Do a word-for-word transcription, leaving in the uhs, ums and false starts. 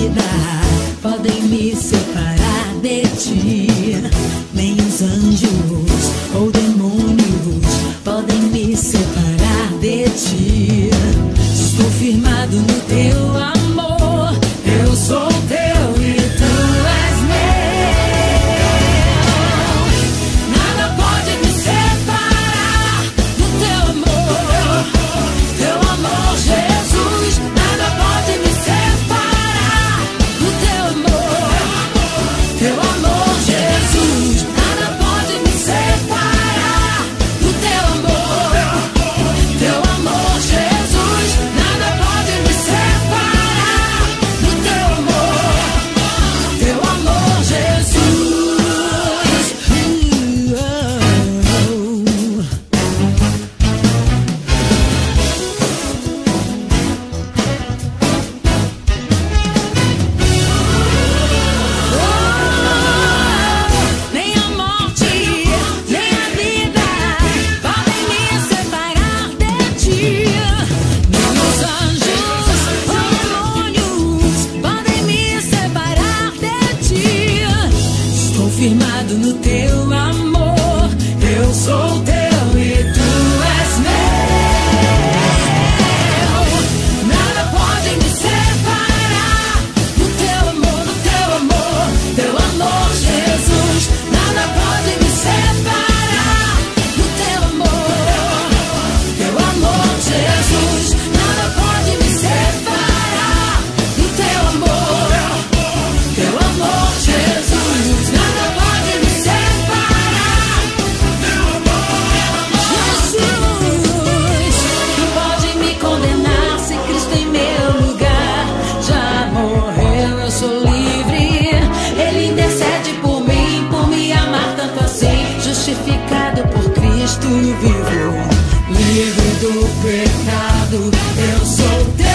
vida podem me separar de ti. Nem os anjos ou demônios podem me separar de ti. Estou firmado no teu amor, eu sou teu e tu és meu. Nada pode me separar do teu amor, teu amor, Jesus. Nada pode me separar do teu amor, teu amor, Jesus. Nada pode me separar do teu amor, teu amor, Jesus. Nada pode me separar do teu amor, teu amor, Jesus. Nem a morte, nem a vida podem me separar de ti. Nem os anjos ou demônios podem me separar de ti. Estou firmado no teu amor, eu sou teu e tu és meu. Nada pode me separar do teu amor, do teu amor, teu amor, Jesus. Nada pode me separar do teu amor, teu amor, Jesus. Nada pode me separar do teu amor, teu amor, Jesus. Nada pode me separar do Jesus. Não pode me condenar se Cristo em meu lugar já morreu. Eu sou livre, Ele intercede por mim, por me amar tanto assim. Justificado por Cristo vivo, livre do pecado. Eu sou teu.